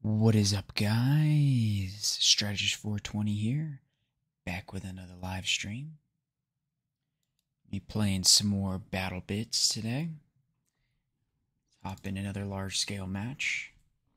What is up, guys? Strategist 420 here, back with another live stream. Be playing some more Battle Bits today. Hop in another large scale match.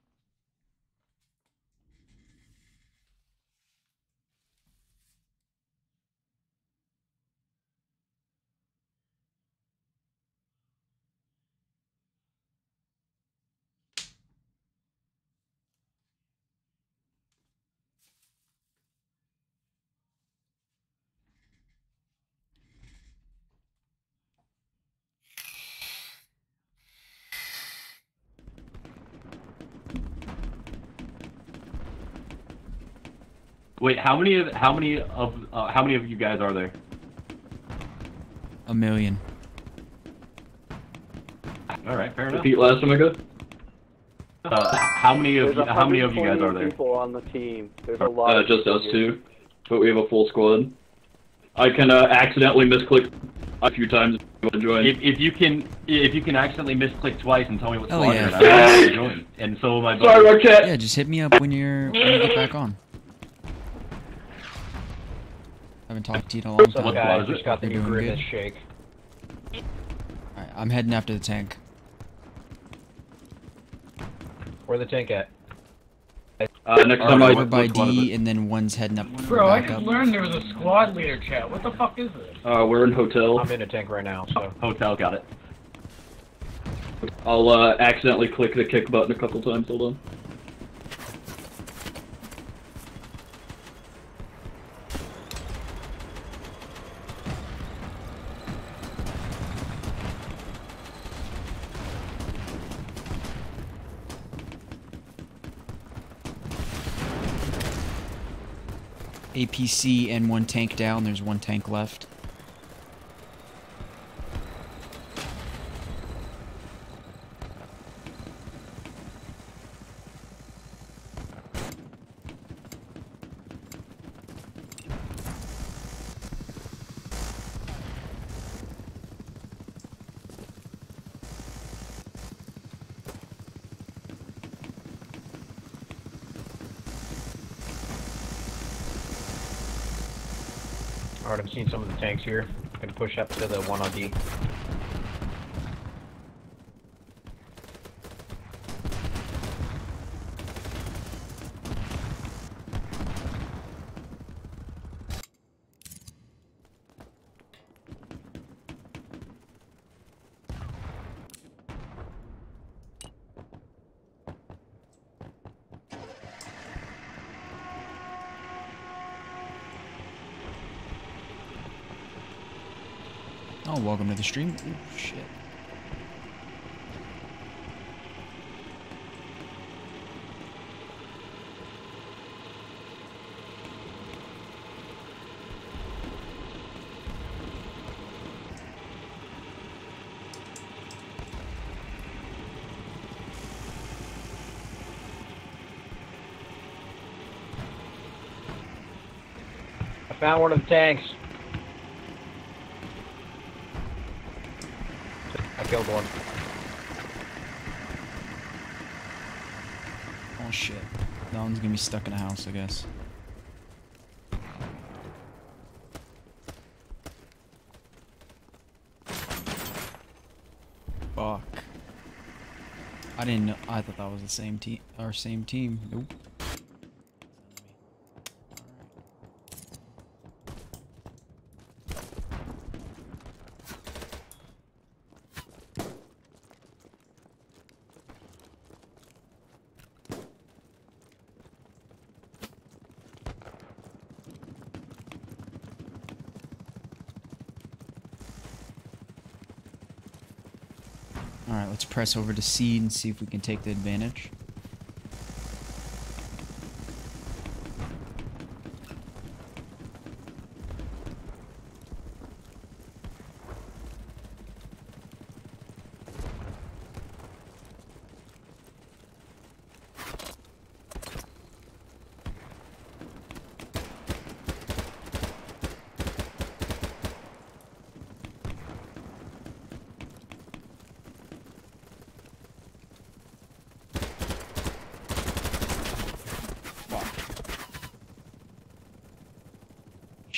Wait, how many of you guys are there? A million. All right, fair enough. Repeat last time I got. How many of you guys are there? People on the team. There's a lot. Just us two, but we have a full squad. I can accidentally misclick a few times if you want to join. If you can accidentally misclick twice and tell me what Oh, squad yeah. you're in, I'm going to join. And so will my buddy. Sorry, Rocket. Yeah, just hit me up when you get back on. Haven't talked to you in a long What time. squad is it? Just got the You're new doing Grimace good? shake. Alright, I'm heading after the tank. Where the tank at? Next time Over I by which one is D, it? and then one's heading up Bro, I back just up. learned there was a squad leader chat. What the fuck is this? we're in hotel. I'm in a tank right now, so. Hotel, got it. I'll accidentally click the kick button a couple times. Hold on. APC and one tank down. There's one tank left. Alright, I'm seeing some of the tanks here. Gonna push up to the one on D. Oh, welcome to the stream. Ooh, shit. I found one of the tanks. I killed one. Oh shit. That one's gonna be stuck in a house, I guess. Fuck. I didn't know. I thought that was the same team. Our same team. Nope. Alright, let's press over to C and see if we can take the advantage.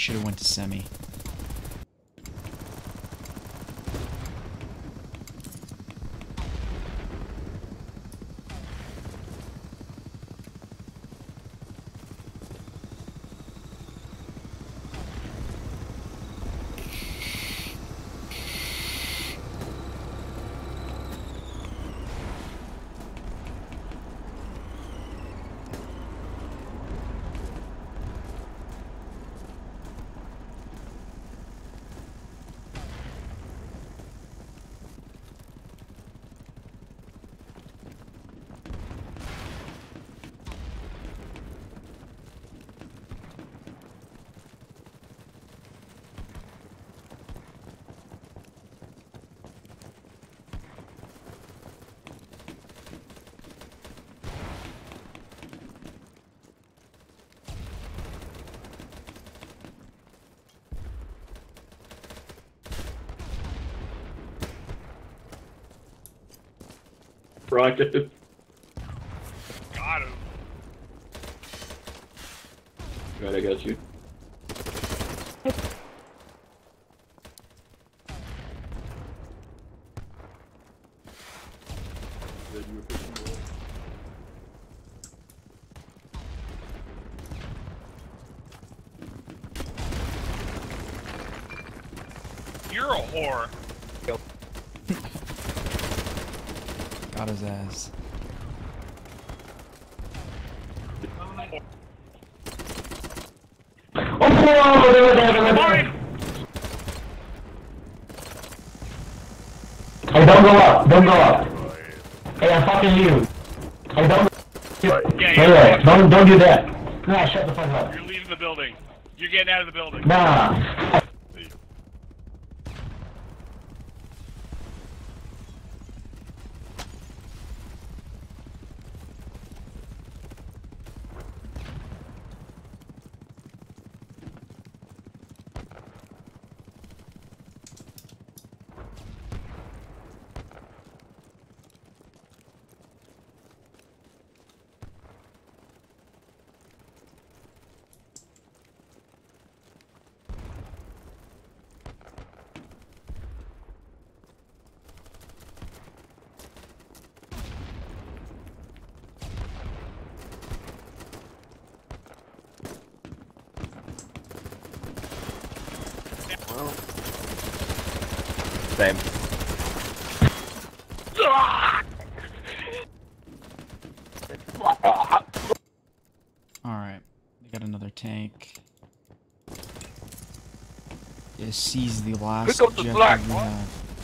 should have went to semi. Rocket. Got him. Right, I got you. You're a whore. Got his ass. Fine. Hey, don't go up. Don't go up. Hey, I'm fucking you. Hey, don't. Yeah, Hey, don't do that. Nah, shut the fuck up. you're leaving the building. You're getting out of the building. Nah. Same. Alright, we got another tank. Yeah, seize the last Pick up the objective black we one. have.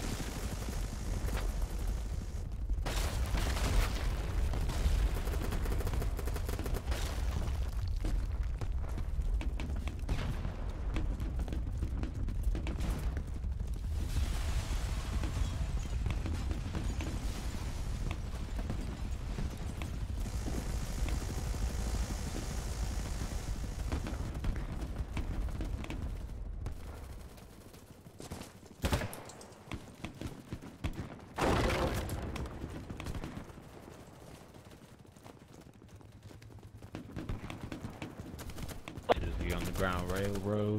Is the Underground Railroad?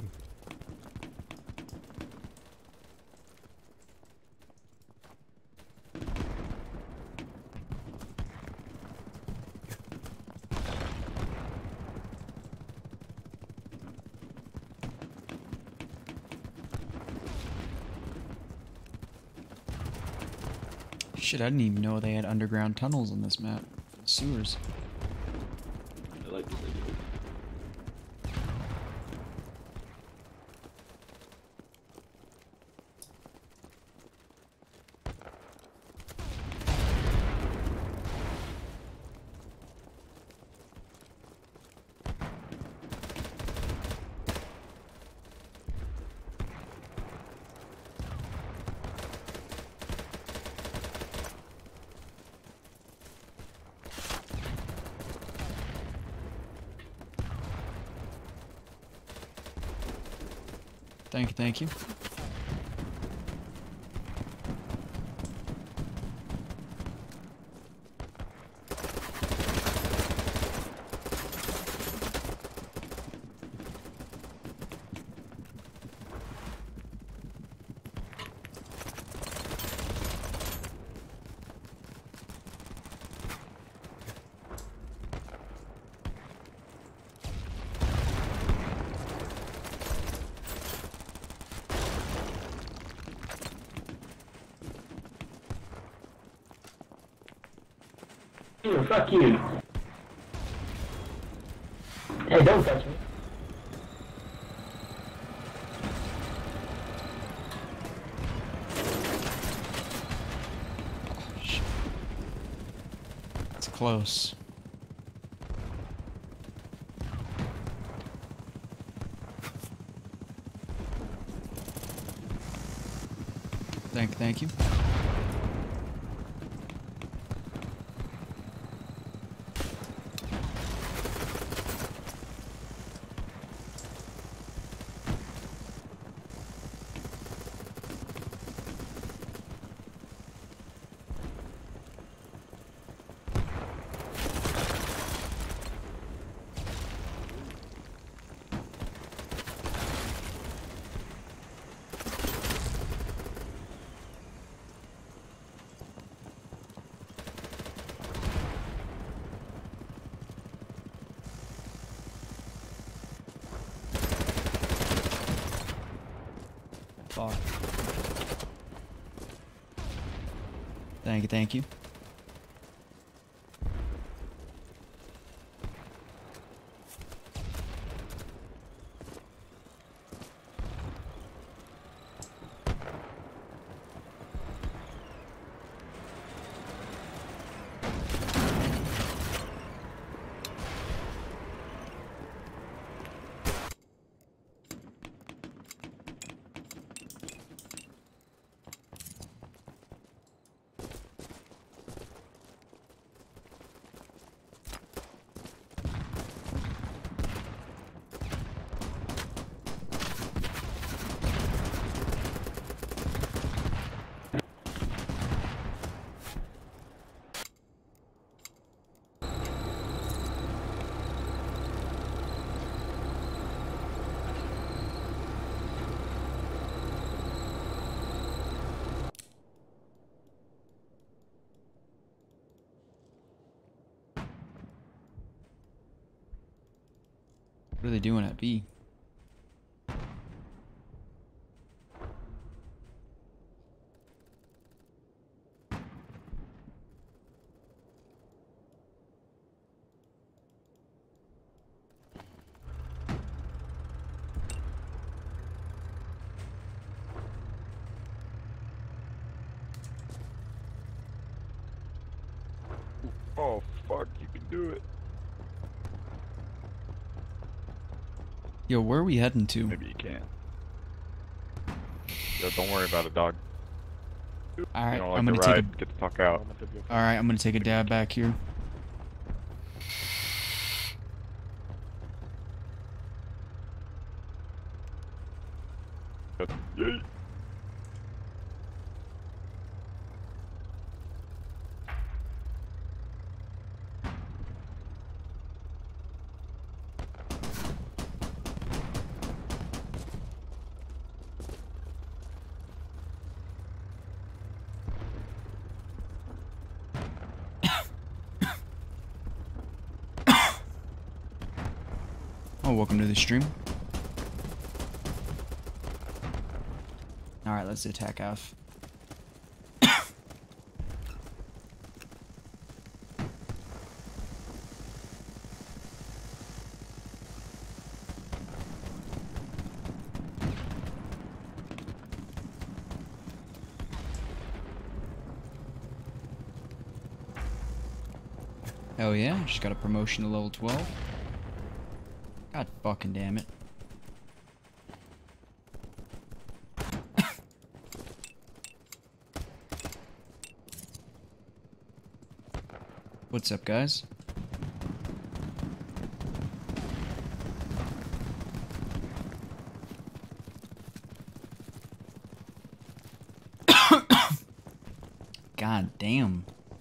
Shit, I didn't even know they had underground tunnels on this map. Sewers. I like this idea. Thank you, thank you. You, fuck you. Hey, don't touch me. Shit. It's close. Thank you. Fuck. Thank you. What are they doing at B? Oh, fuck, you can do it. Yo, where are we heading to? Maybe you can. Yo, don't worry about it, dog. Alright, You don't like I'm the gonna take a... ride, get the fuck out. Alright, I'm gonna take a dab back here. Yay. Oh, welcome to the stream. Alright, let's attack F. Hell yeah, just got a promotion to level 12. God fucking damn it. What's up, guys? God damn.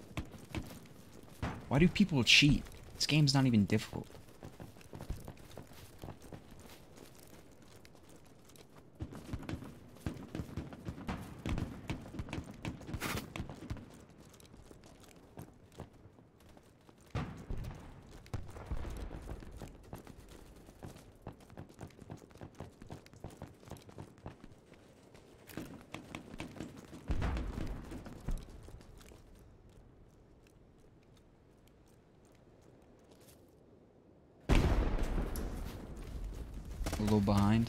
Why do people cheat? This game's not even difficult. little behind.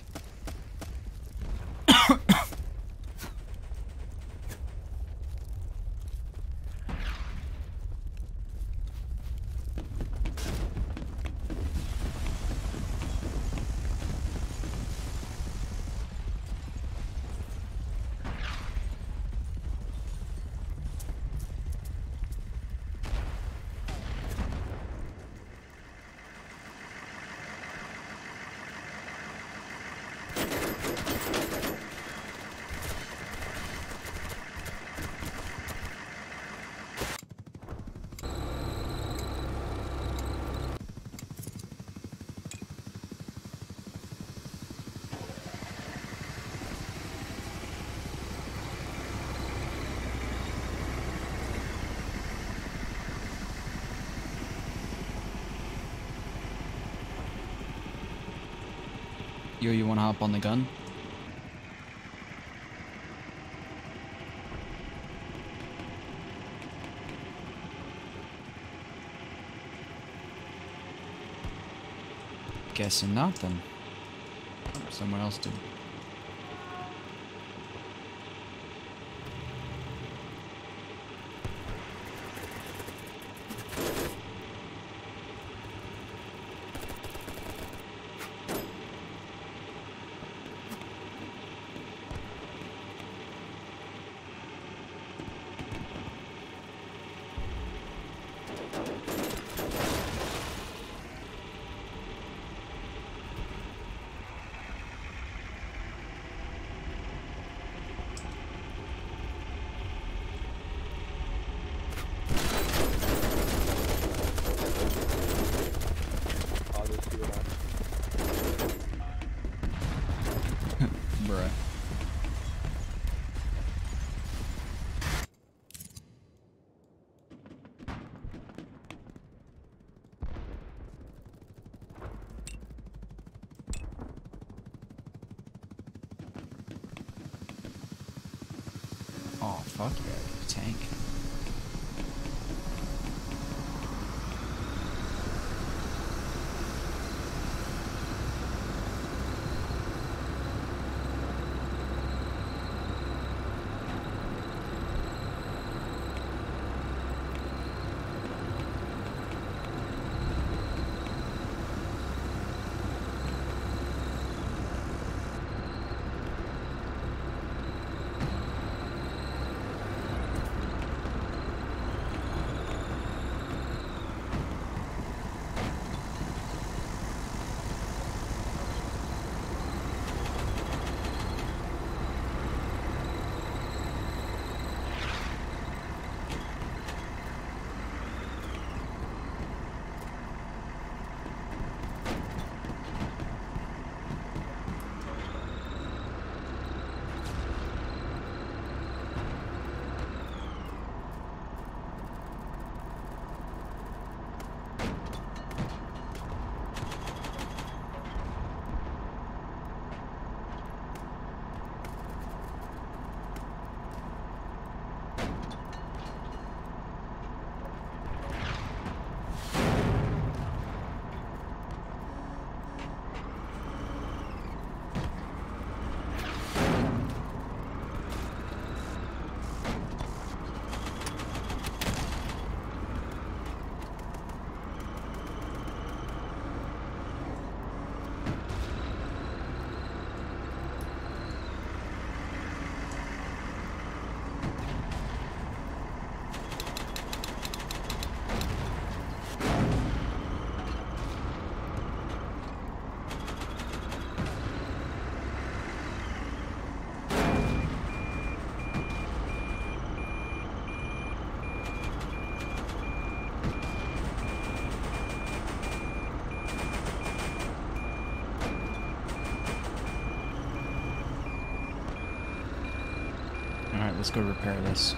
Yo, you wanna hop on the gun? Guessing not then. Someone else did. Bruh. Oh, fuck yeah, tank. Alright, let's go repair this.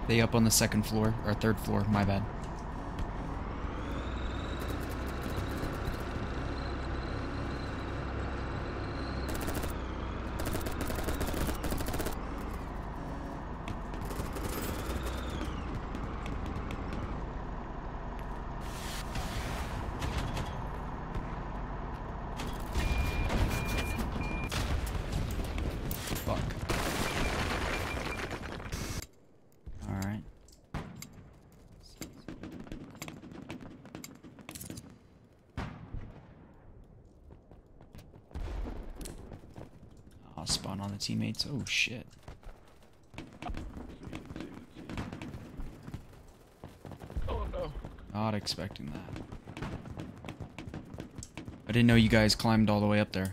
They up on the second floor, or third floor, my bad. Fuck. Alright. I'll spawn on the teammates. Oh shit. Oh no. Not expecting that. I didn't know you guys climbed all the way up there.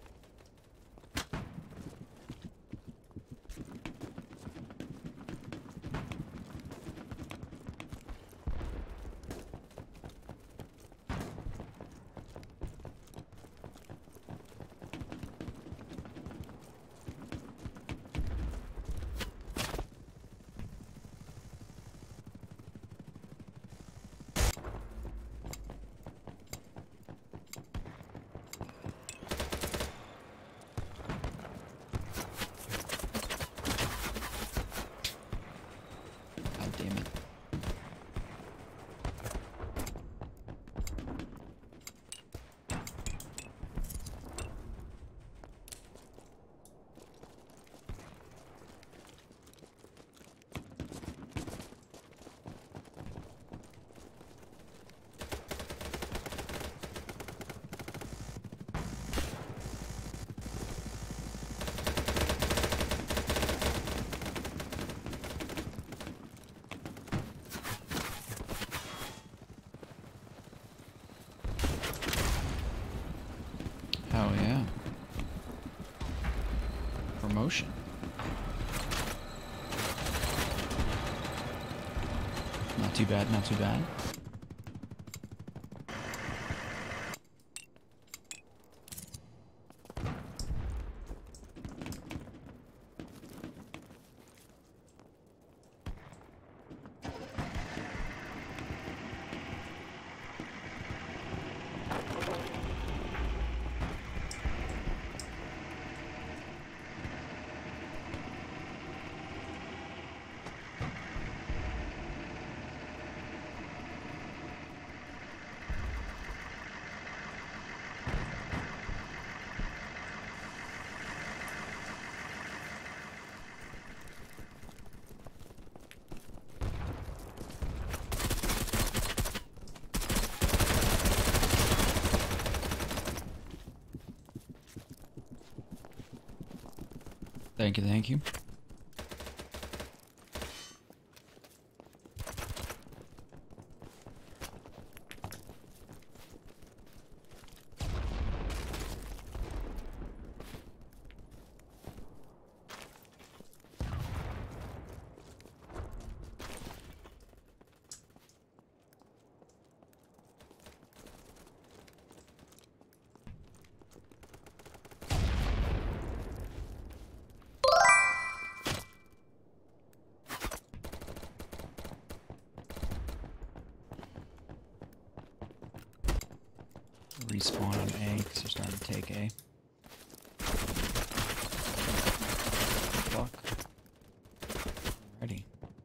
God damn it. Hell yeah. Promotion. Not too bad, not too bad. Thank you, thank you. Respawn on A because they're starting to take A. Fuck. Alrighty.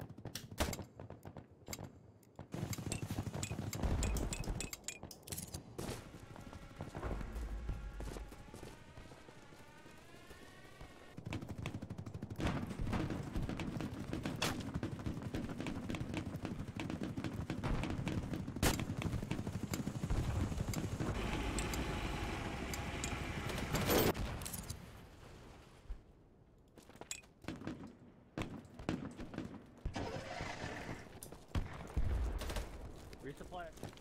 Resupply.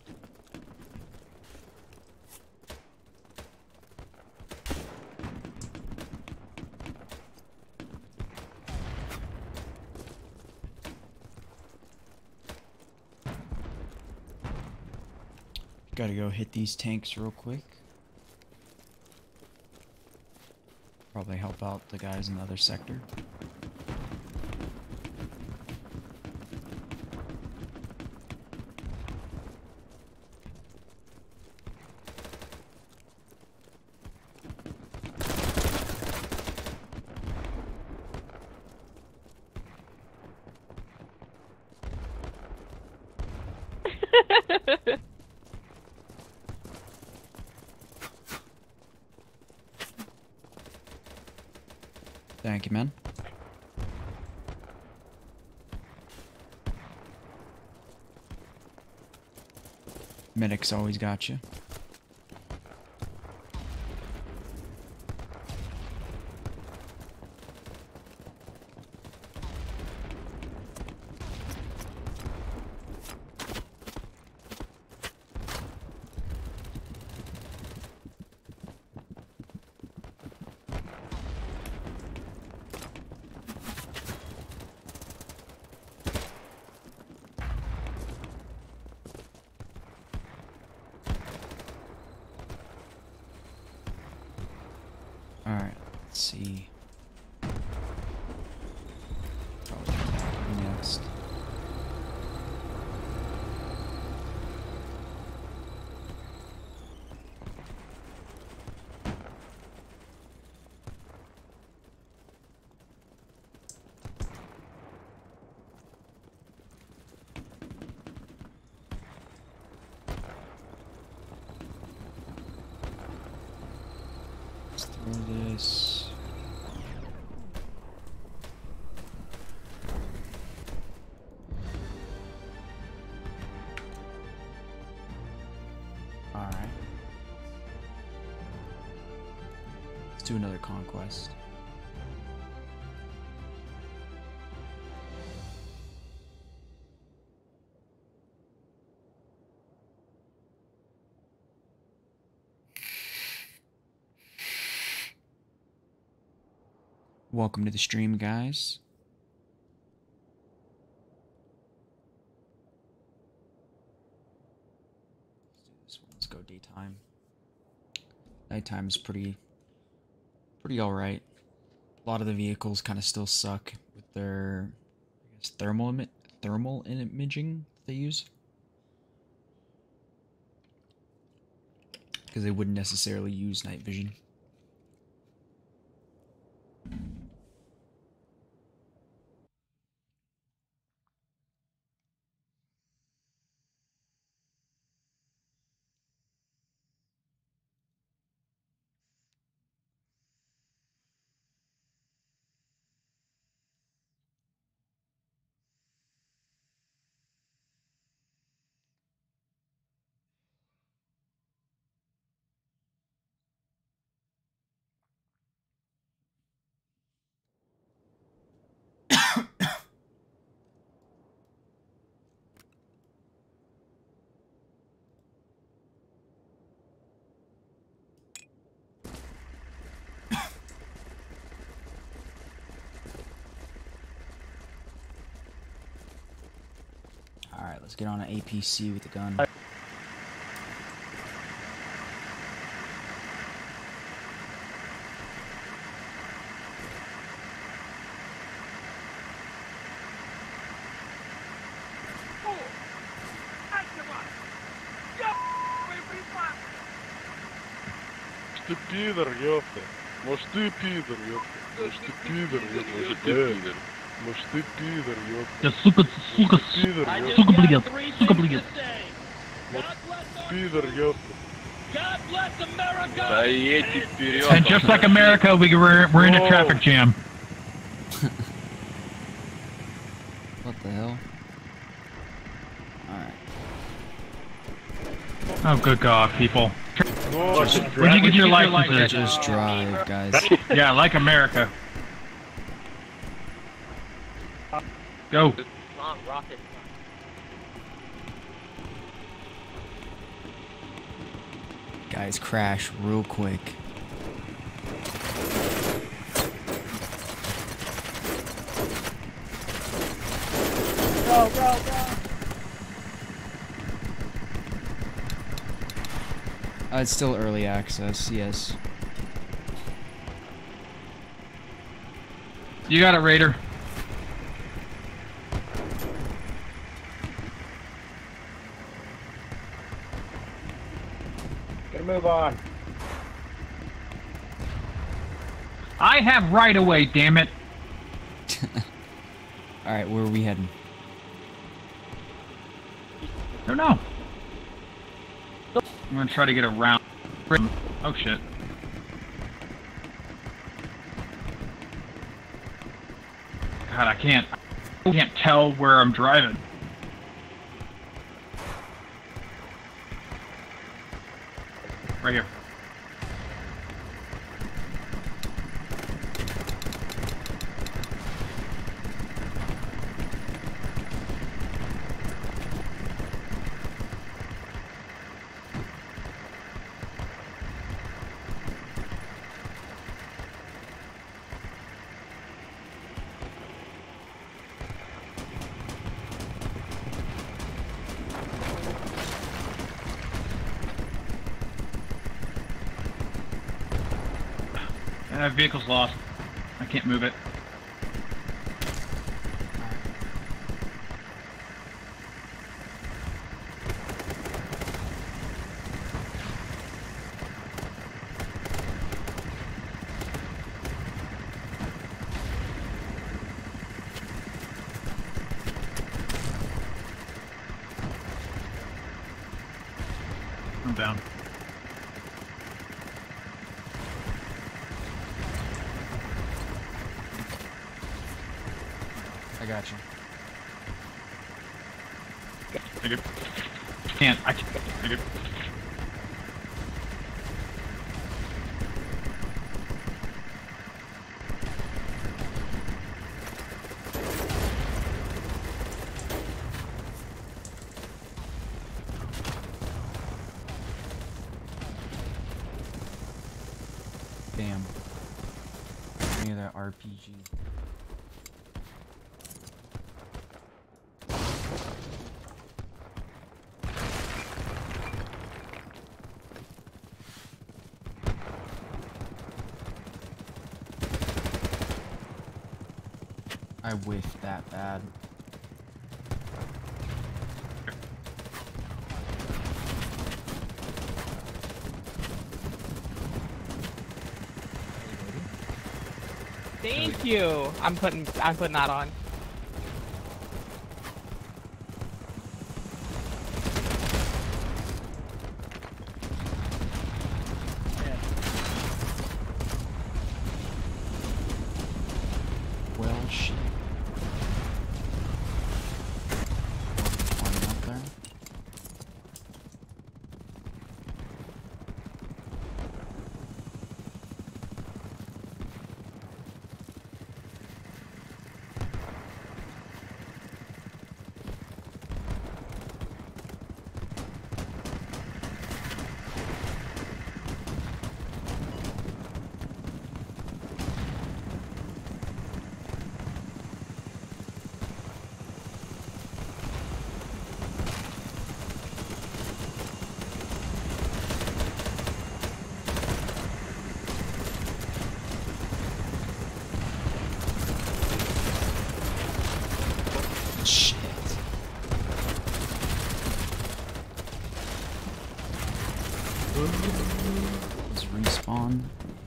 Gotta go hit these tanks real quick. Probably help out the guys in the other sector. Thank you, man. Medic's always got you. Alright, let's see. Probably next. Let's throw this. Alright. Let's do another conquest. Welcome to the stream, guys. Let's do this one. Let's go daytime. Nighttime is pretty alright. A lot of the vehicles kind of still suck with their, I guess, thermal imaging they use. Because they wouldn't necessarily use night vision. Alright, let's get on an APC with the gun. Ты пидор, ёпта. Может ты пидор, ёпта. Может ты пидор, ёпта. Может ты пидор. Может ты пидор, ёпта. Да сука, Пидор, ёпта. сука, блядь, сука, блядь. Пидор, ёпта. Да едьте вперед. And just like America, we're in a traffic jam. What the hell? Alright. Oh, good God, people. No, Where'd you get your licenses? Just drive, guys. Yeah, like America. Go. Guys, crash real quick. Go, go, go. It's still early access, yes. You got it, Raider. Gotta move on. I have right away, damn it. Alright, where are we heading? I don't know. I'm gonna try to get around. Oh shit. God, I can't tell where I'm driving. Right here. Vehicle's lost. I can't move it. I'm down. I got you. Thank you. I can't. Thank you. Damn. Give me that RPG. I whiffed that bad. Thank you. I'm putting that on. Well, shit. One up there. Shit. Let's respawn.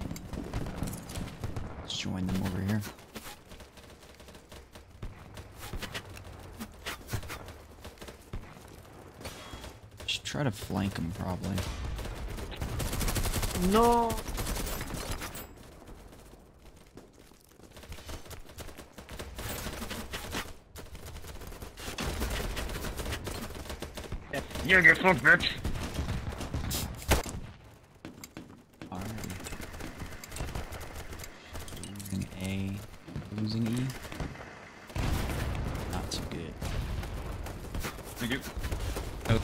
Let's join them over here. Should try to flank them, probably. No. You get fucked, bitch. Alrighty. Losing A, losing E. Not too good. Thank you. Oh.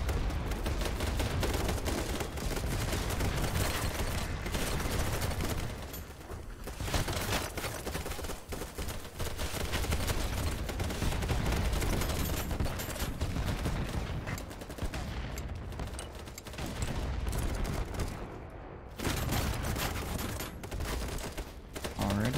Already.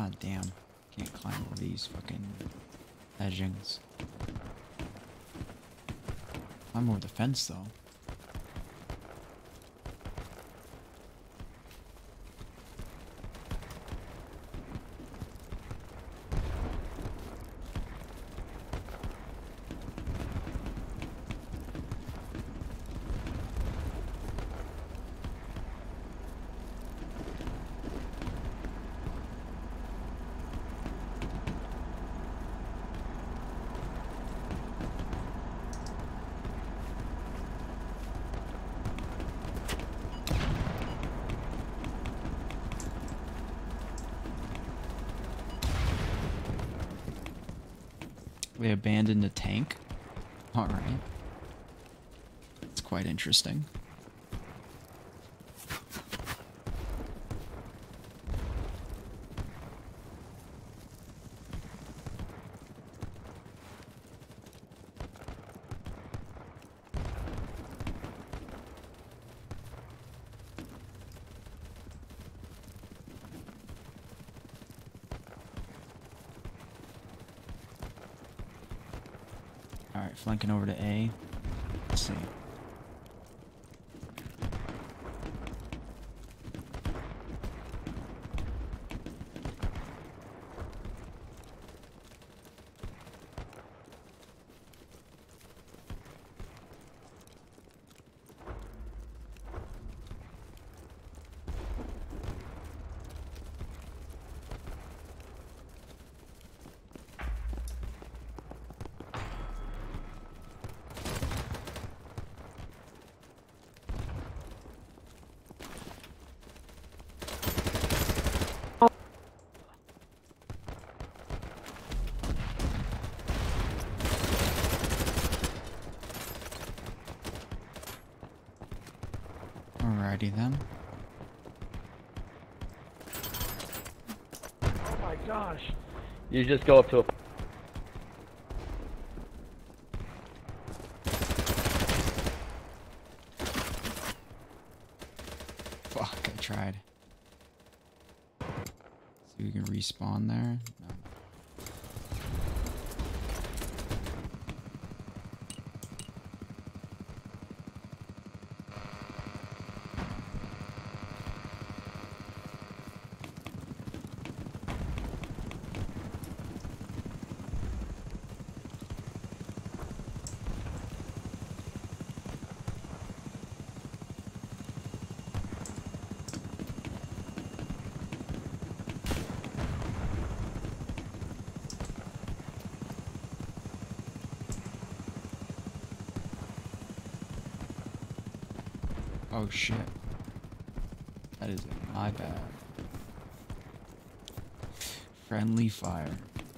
God damn. Can't climb over these fucking edgings. Climb over the fence though. They abandoned a tank? Alright. It's quite interesting. Alright, flanking over to A. Let's see. Alrighty then. Oh my gosh. You just go up to a... Fuck, I tried. See if we can respawn there. No. Oh shit. That is my bad. Friendly fire.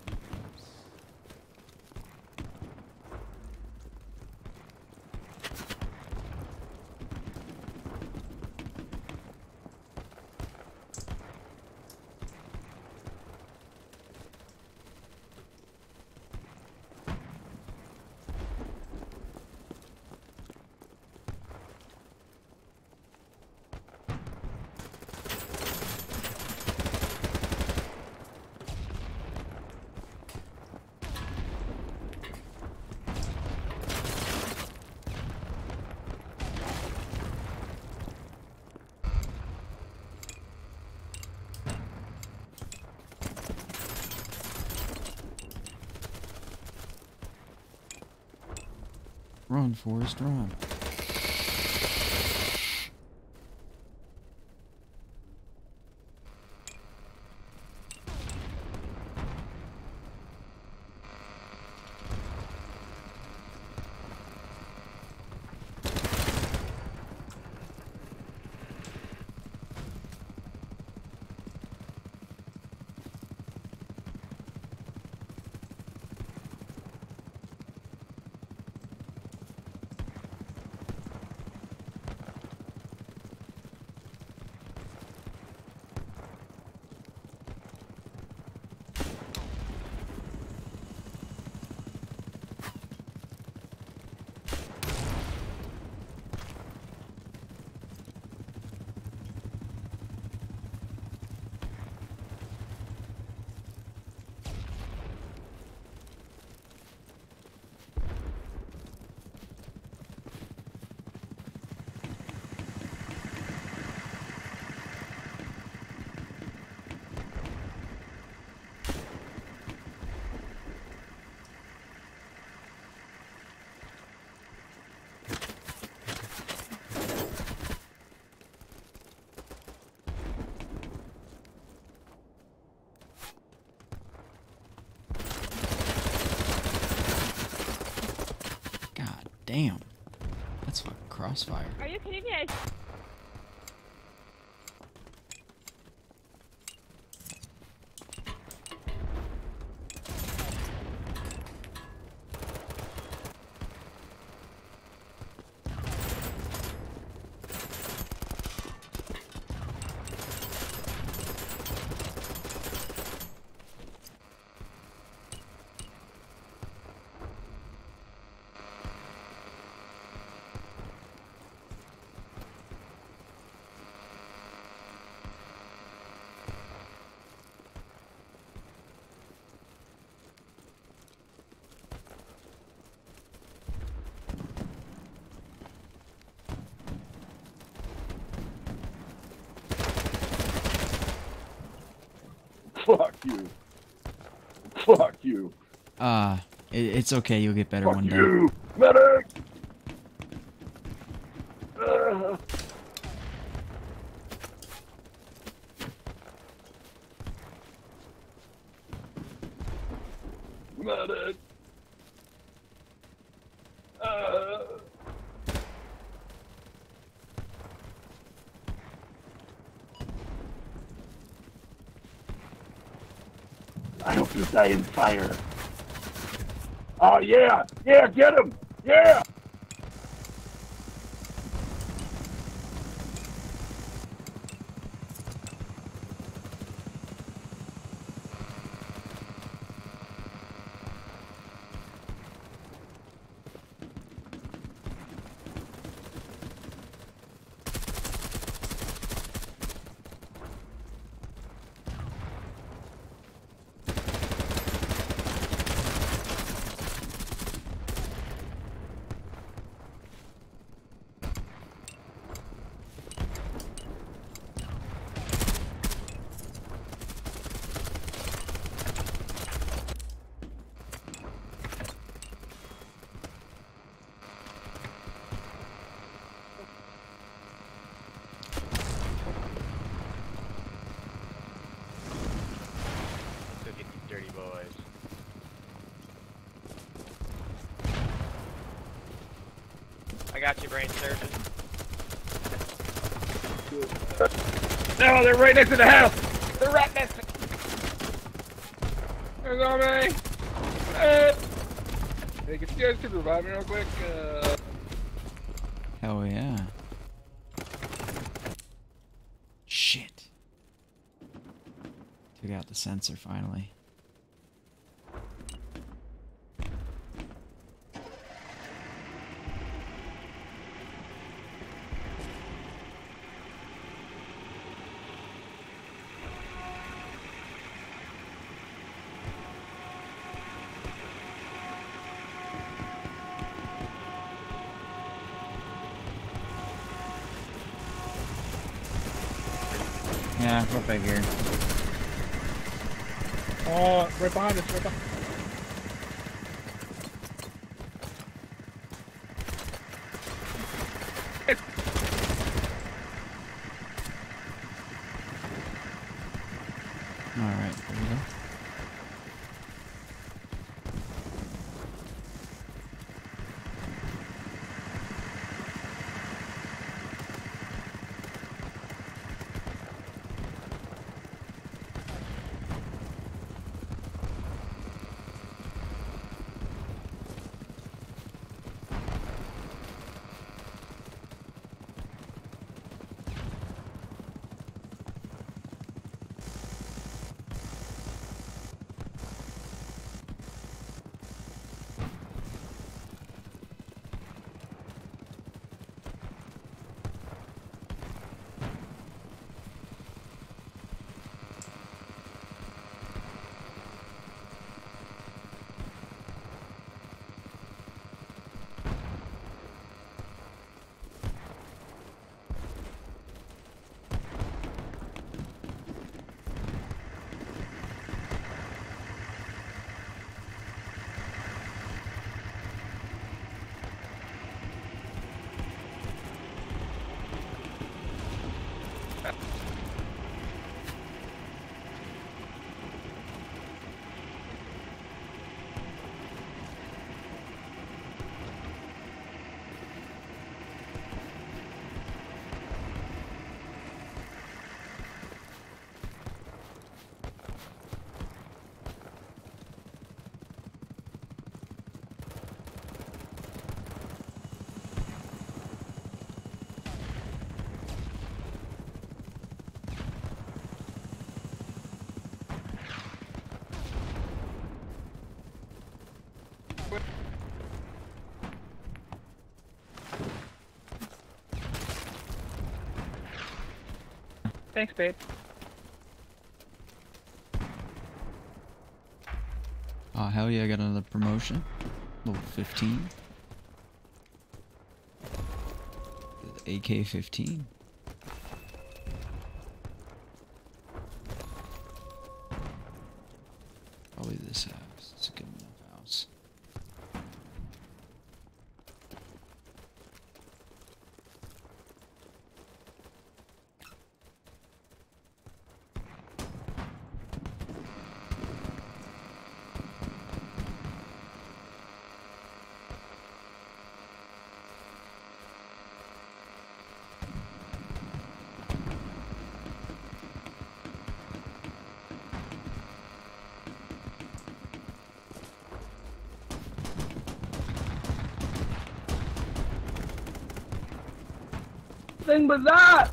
Run, Forrest, run. Damn. That's fucking crossfire. Are you kidding me? Fuck you. Fuck you. It's okay. You'll get better Fuck one day. you. Medic! Medic! I hope you die in fire. Oh yeah! Yeah, get him! Yeah! Look at these dirty boys. I got you, brain surgeon. No, they're right next to the house. They're right next to There's on me. Hey, if you guys could revive me real quick. Hell yeah. Shit. Took out the sensor finally. Yeah, go back here. Oh, right behind us, right behind. Alright, there we go. Thanks, babe. Oh, hell yeah, I got another promotion. Level 15. The AK-15. Probably this house. It's a good enough house. Thing was that?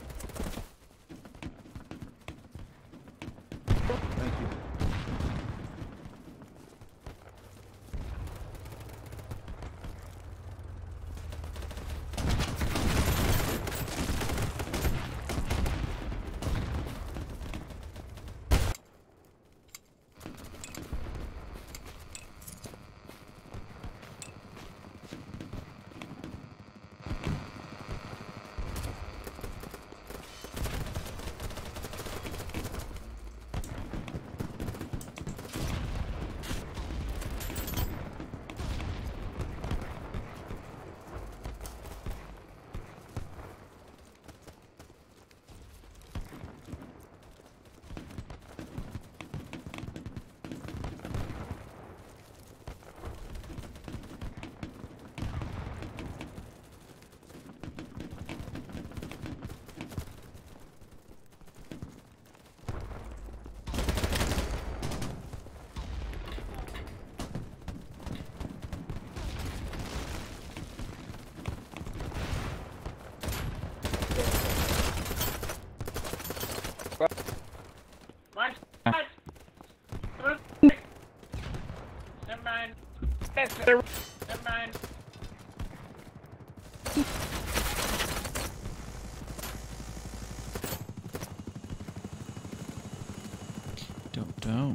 Thank you. Never mind. Never mind. Don't.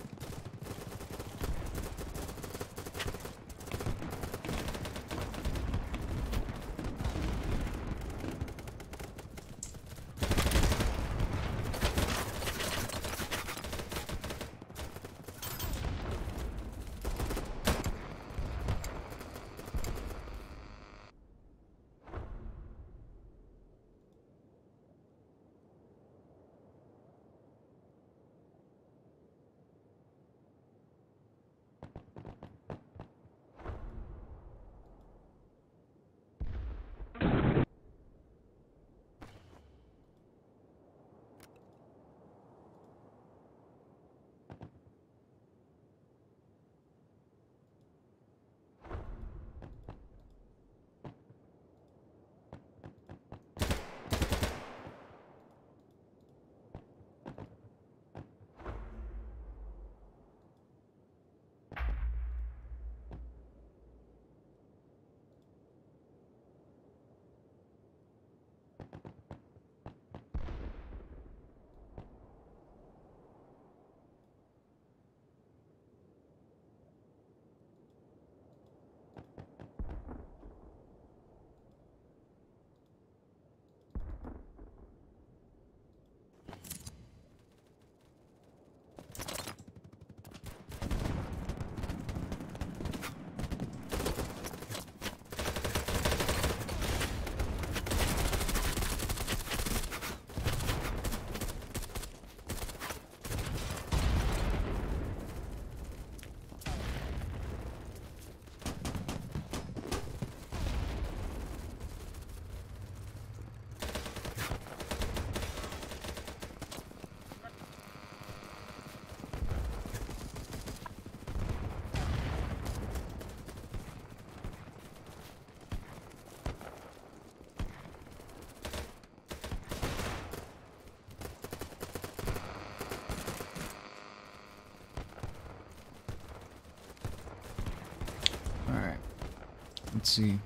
Alright. Let's see.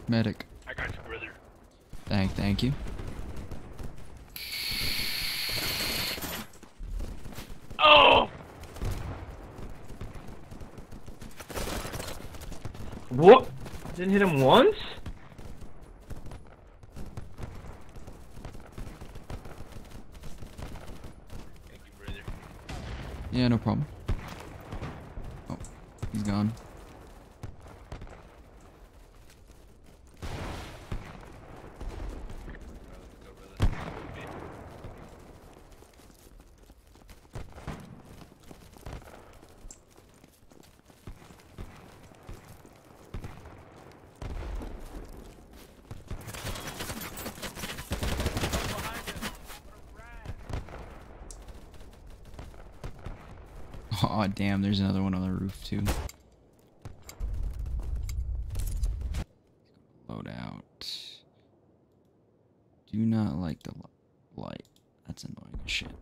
Medic. I got you, brother. Thank you. Oh! What? Didn't hit him once? Thank you, brother. Yeah, no problem. Oh, he's gone. Aw, damn, there's another one on the roof, too. Load out. Do not like the light. That's annoying as shit.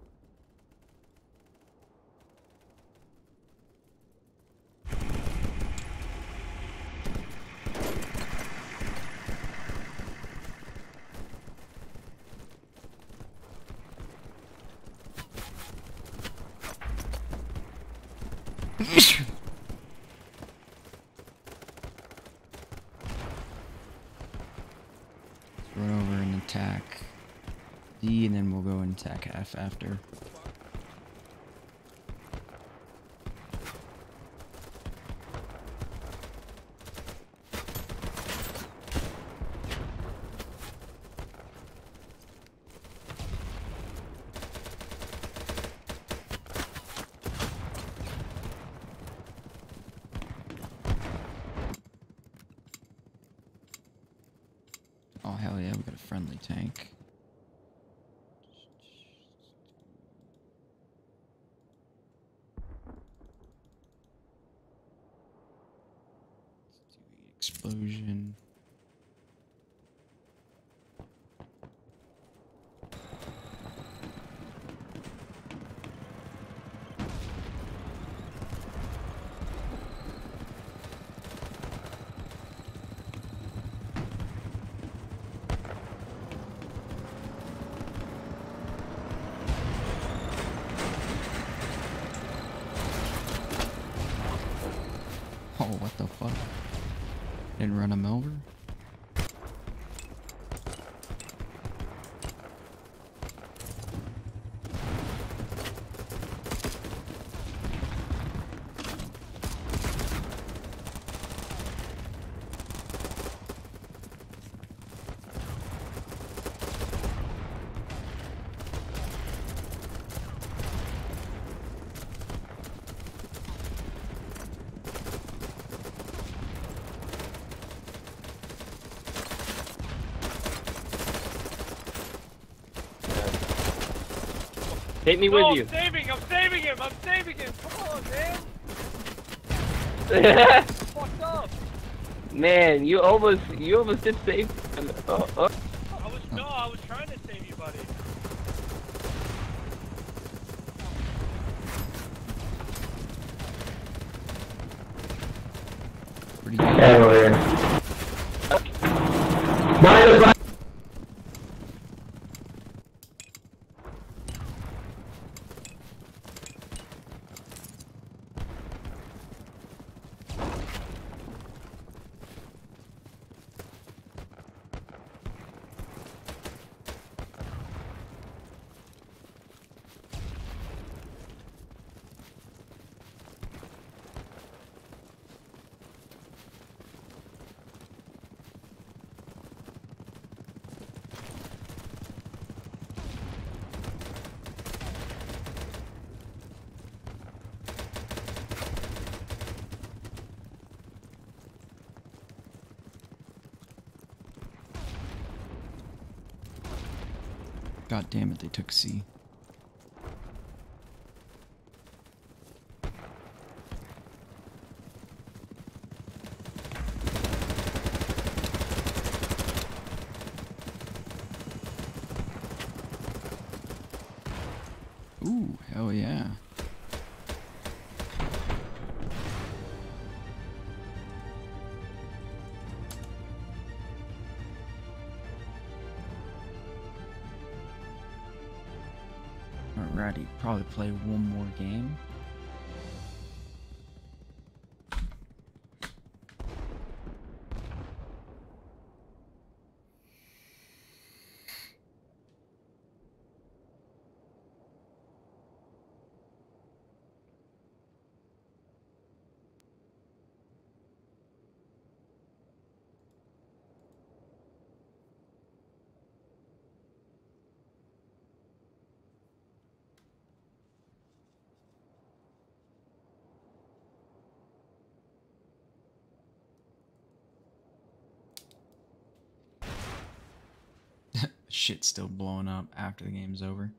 Run over and attack D, and then we'll go and attack F after. Oh, hell yeah, we got a friendly tank. Let's do explosion. Oh, what the fuck? Didn't run him over? Take me No, with I'm you. saving him! I'm saving him! Come on, man! Fucked up! Man, you almost did save him. I was trying to save you, buddy. Pretty good. Yeah, over here. Behind us, God damn it, they took C. Ooh, hell yeah. ready. Probably play one more game. Shit's still blowing up after the game's over.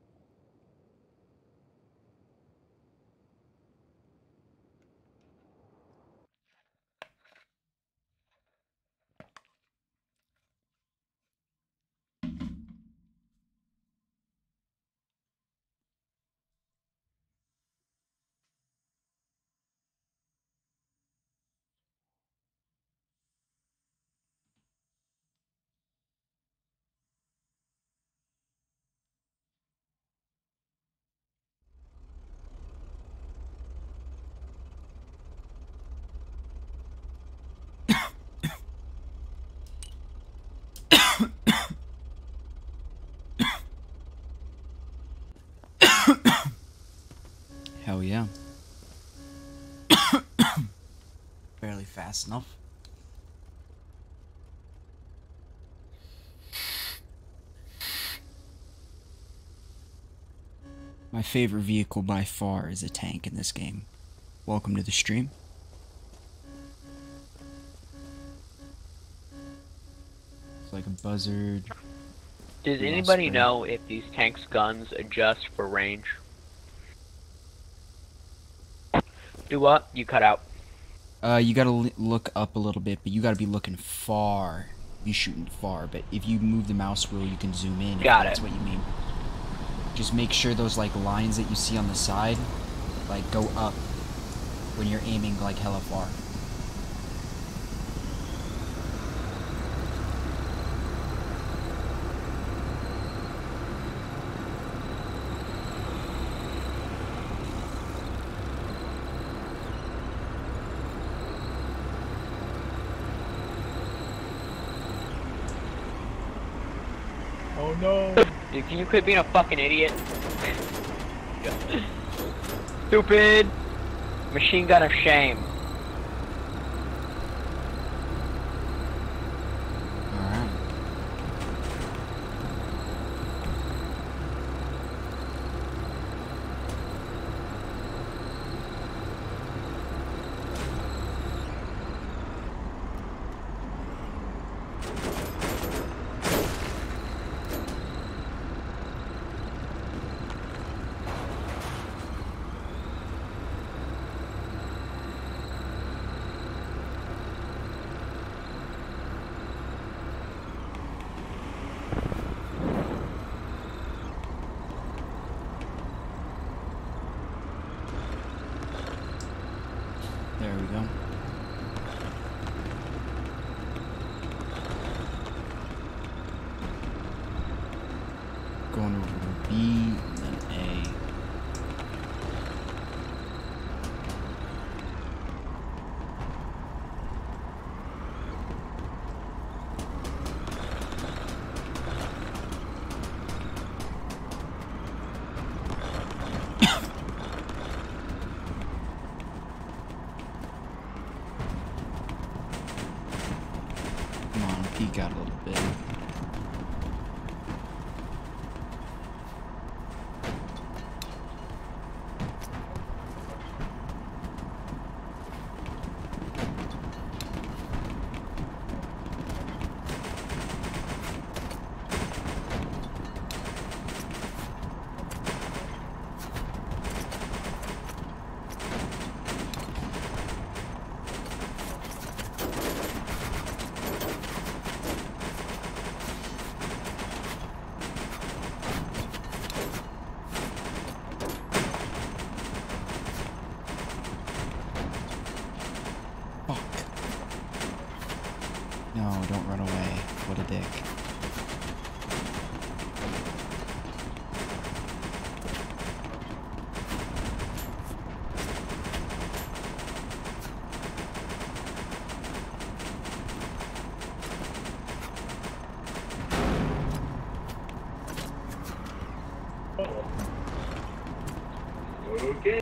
Hell yeah. Barely fast enough. My favorite vehicle by far is a tank in this game. Welcome to the stream. It's like a buzzard. Does anybody know if these tanks' guns adjust for range? Do what? You cut out. You gotta look up a little bit, but you gotta be looking far. You're shooting far, but if you move the mouse wheel, you can zoom in. Got it. That's what you mean. Just make sure those like lines that you see on the side, like go up when you're aiming like hella far. Oh no! Dude, can you quit being a fucking idiot? Stupid! Machine gun of shame. Alright. There we go. Going over to B and then A. Come on, peek out a little bit. No, don't run away. What a dick. Okay.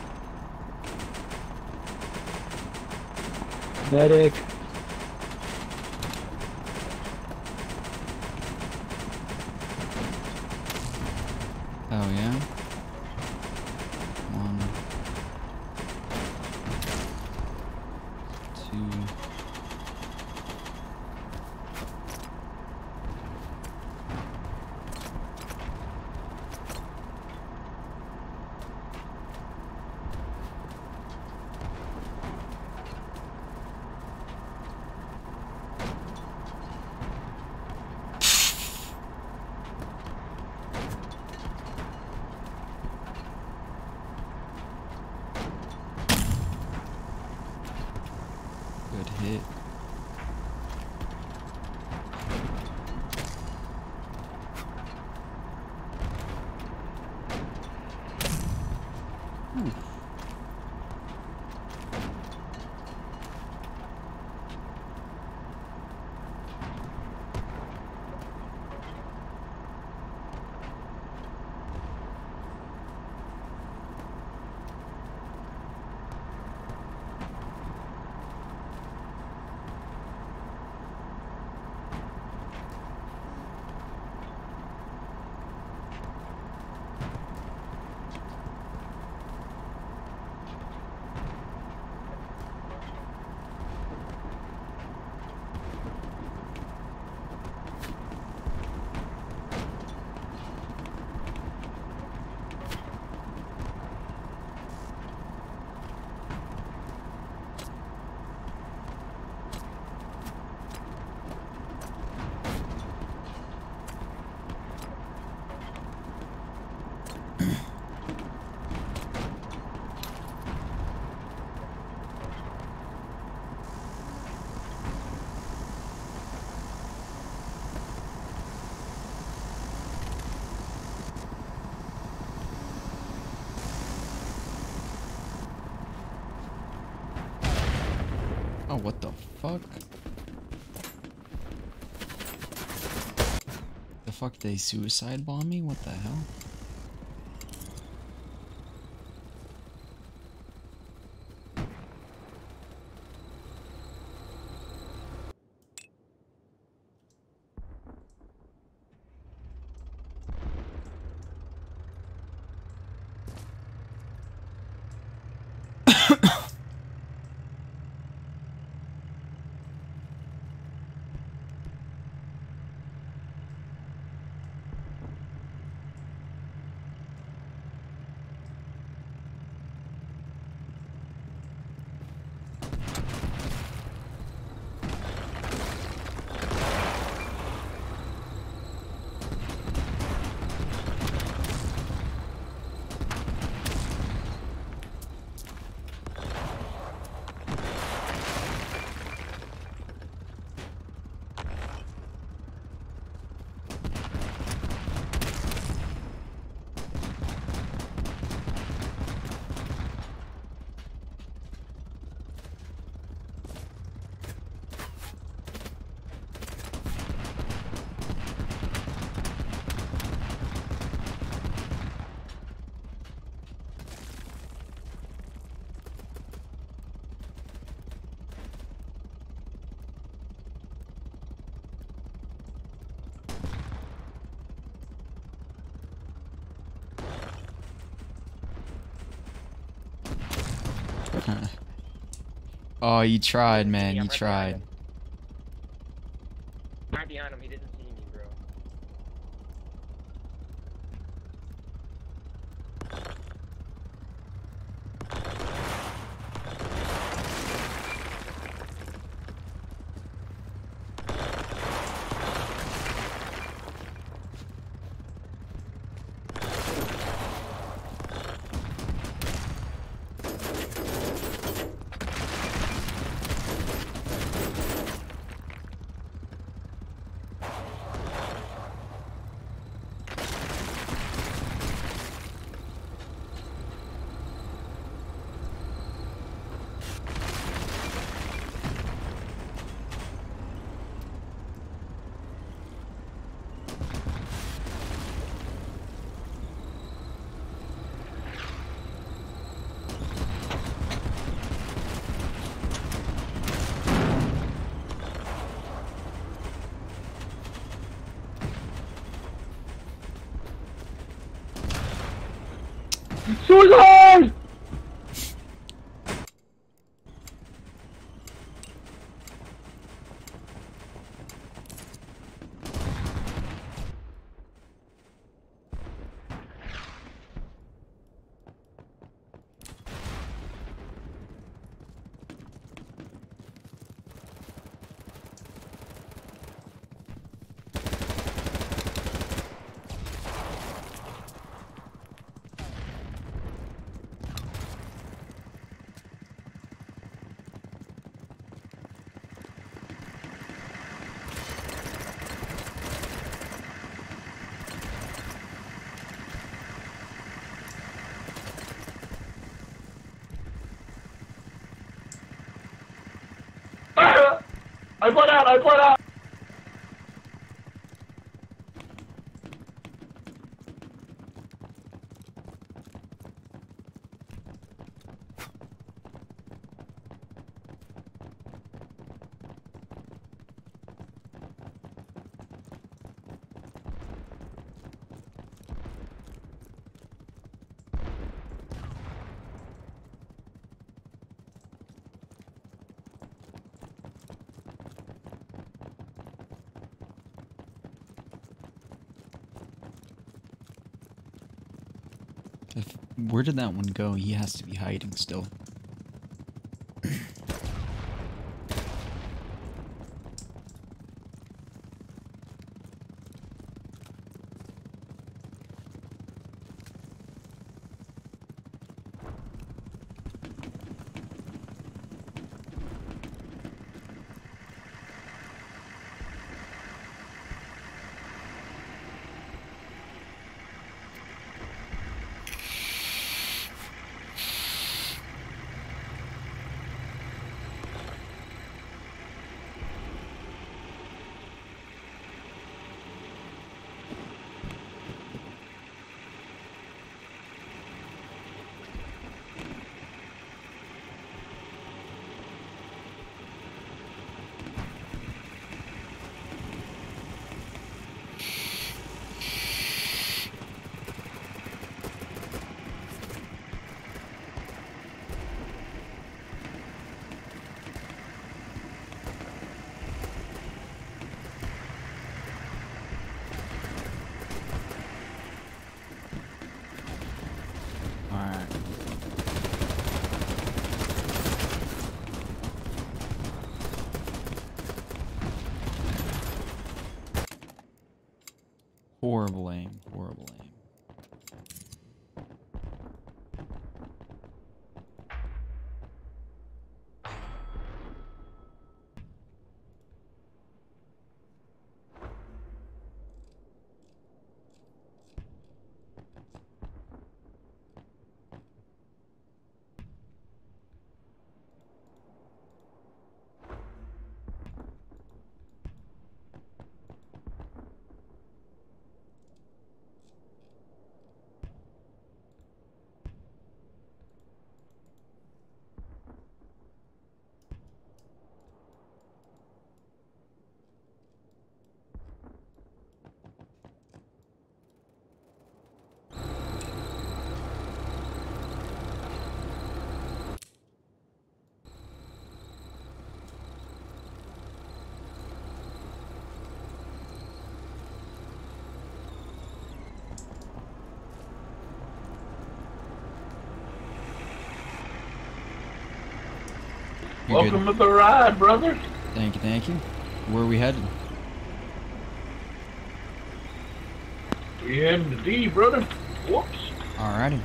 Medic. Oh yeah? 1, 2. Good hit. Ooh. Oh, what the fuck? The fuck, they suicide bomb me? What the hell? Oh, you tried, man. You tried. Right behind him, he didn't see me, bro. Suicide! I bled out! I bled out! Where did that one go? He has to be hiding still. Horrible aim, horrible aim. You're Welcome good. to the ride, brother. Thank you, thank you. Where are we headed? We heading to D, brother. Whoops. Alrighty.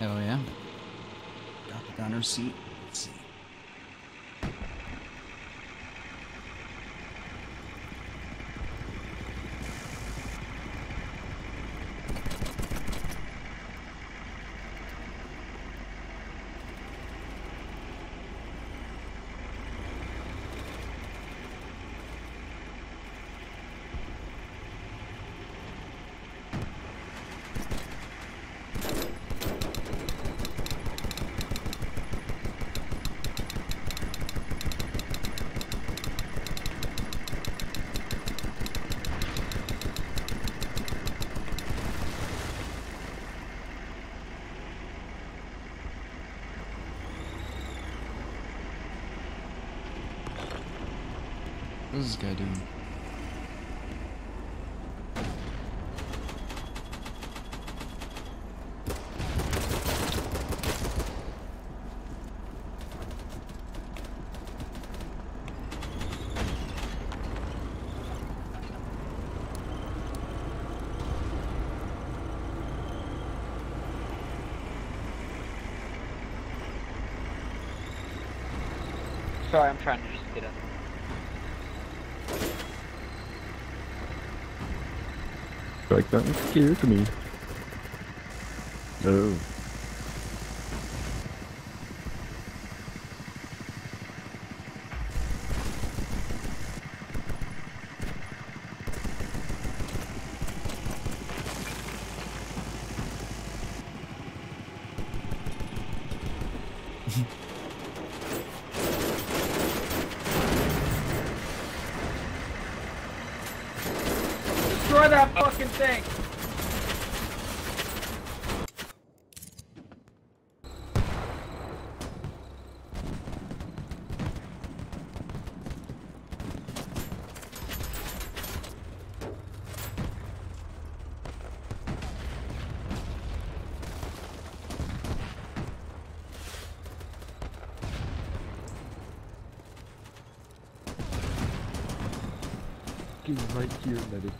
Hell yeah. Got the gunner seat. Let's see. What's this guy doing? Sorry, I'm trying to just get up. Like that scared me. No. Destroy that fucking thing! Right here, medic.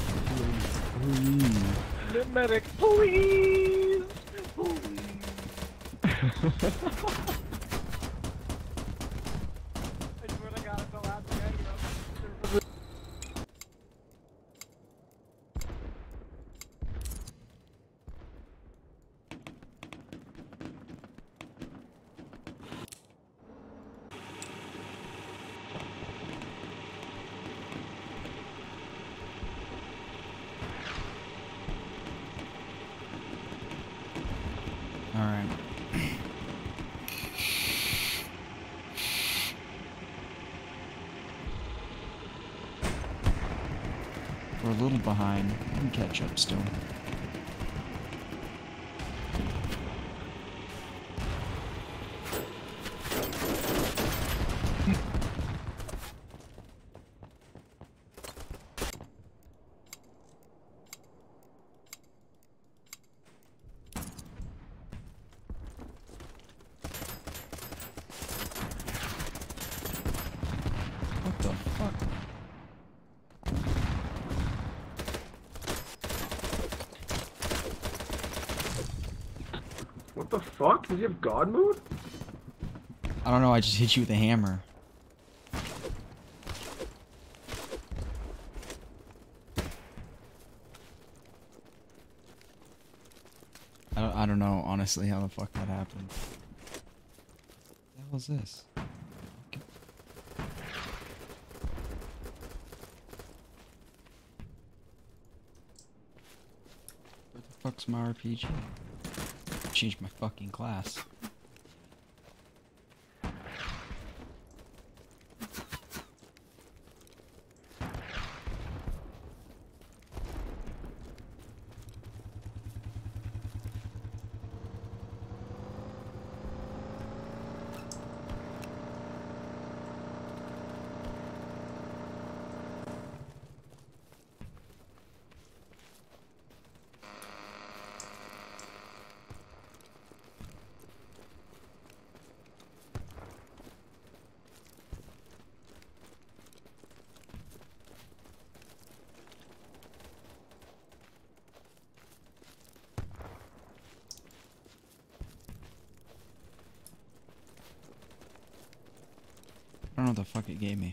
The medic, please! Please! I swear to God, it's the last video. Alright. We're a little behind. We can catch up still. What the fuck? What the fuck? Does he have God mode? I don't know, I just hit you with a hammer. I don't know, honestly, how the fuck that happened. What the hell is this? Okay. Where the fuck's my RPG? Changed my fucking class. know what the fuck it gave me.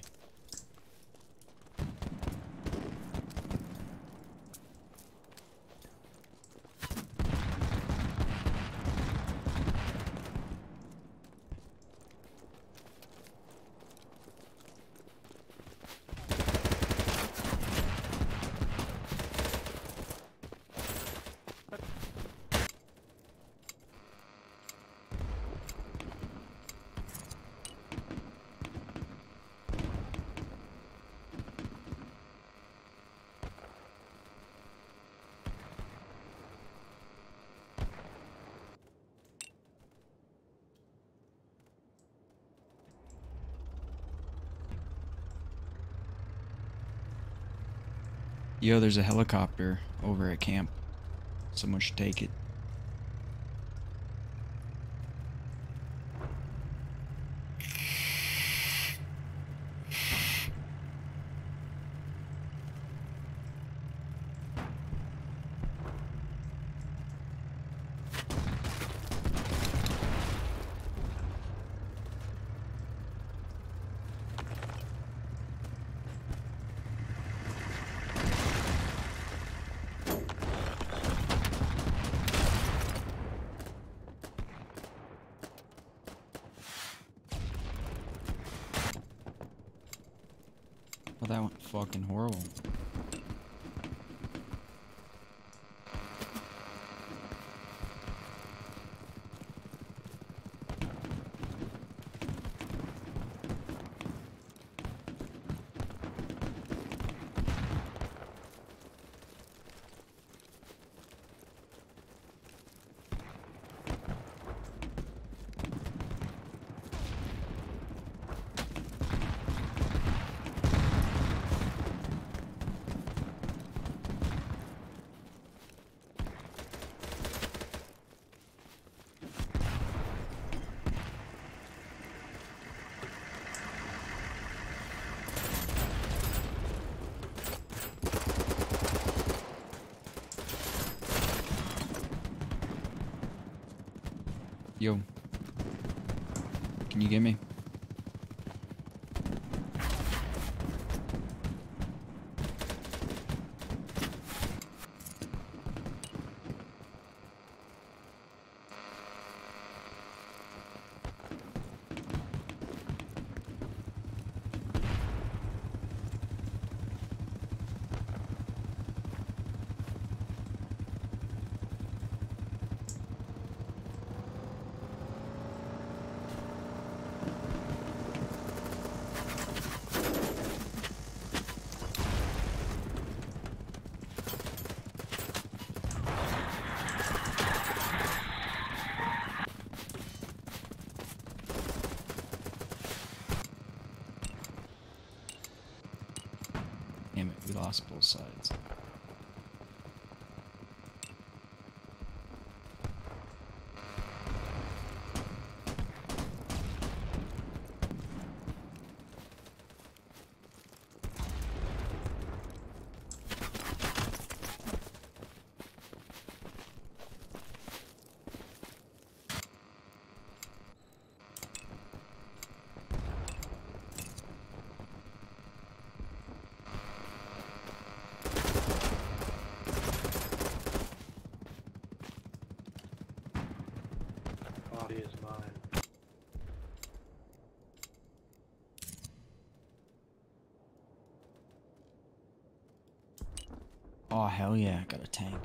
Yo, there's a helicopter over at camp. Someone should take it. Well, that went fucking horrible. Yo. Can you get me? Damn it, we lost both sides. Body is mine. Oh, hell yeah, I got a tank.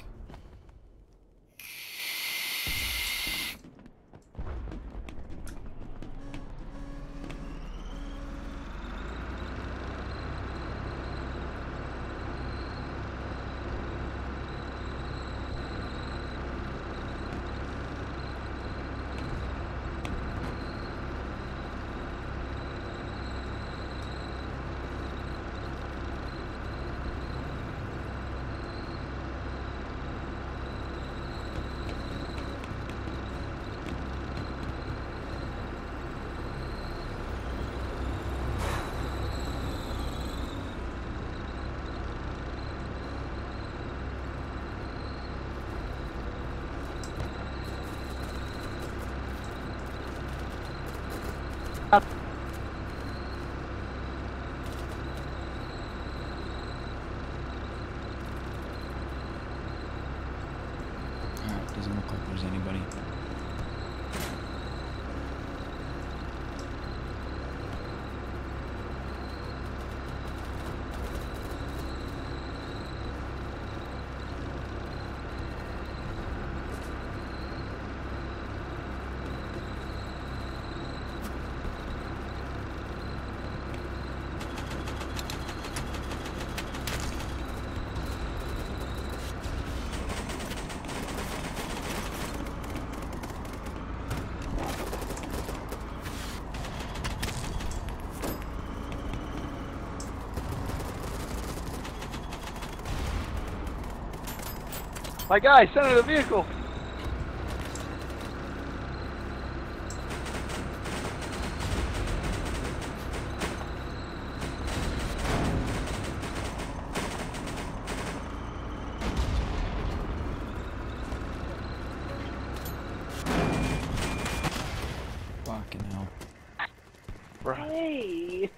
Doesn't look like there's anybody. My guy, send in a vehicle. Fucking hell. Hey.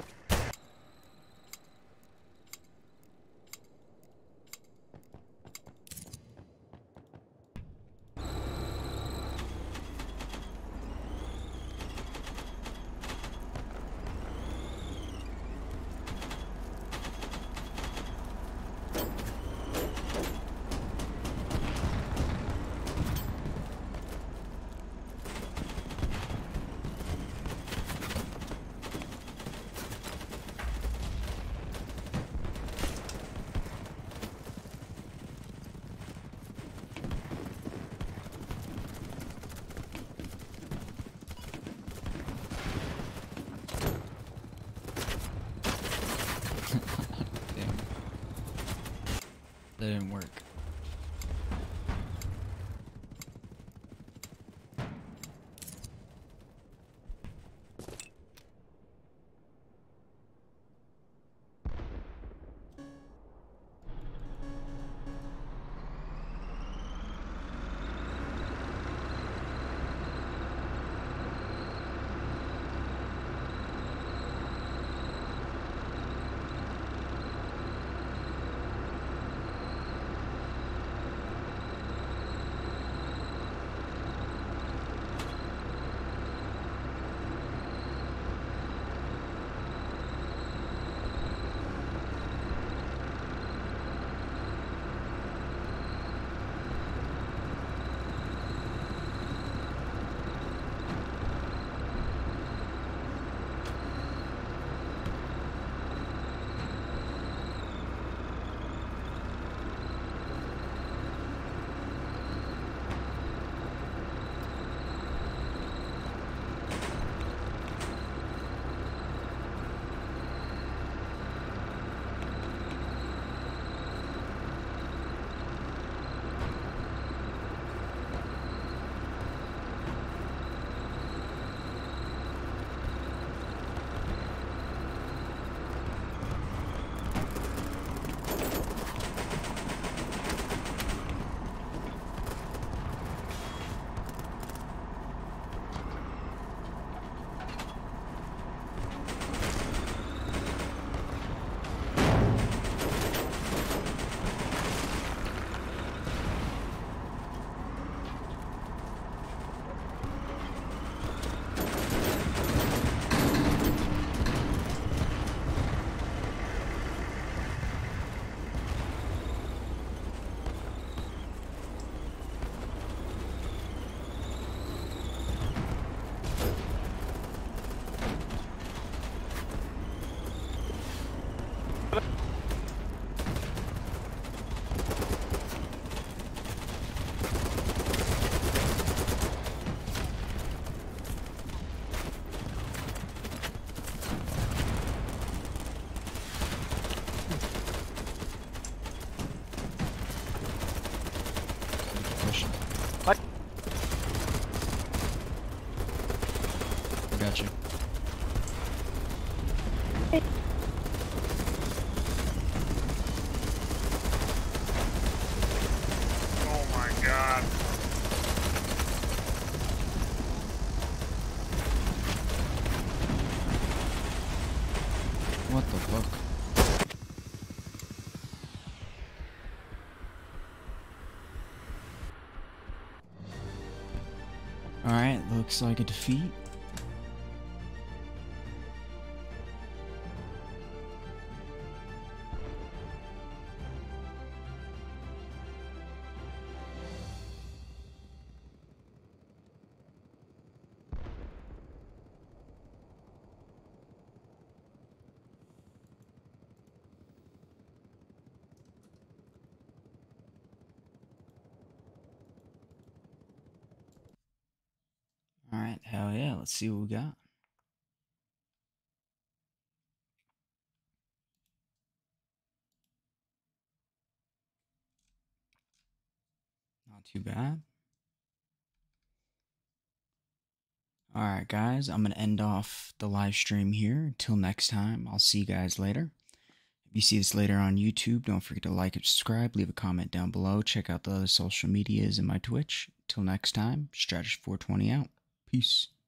Damn. That didn't work. Got you. Oh my god. What the fuck? Alright, looks like a defeat. Alright, hell yeah, let's see what we got. Not too bad. Alright guys, I'm going to end off the live stream here. Until next time, I'll see you guys later. If you see this later on YouTube, don't forget to like and subscribe, leave a comment down below, check out the other social medias and my Twitch. Till next time, Strategist420 out. Peace.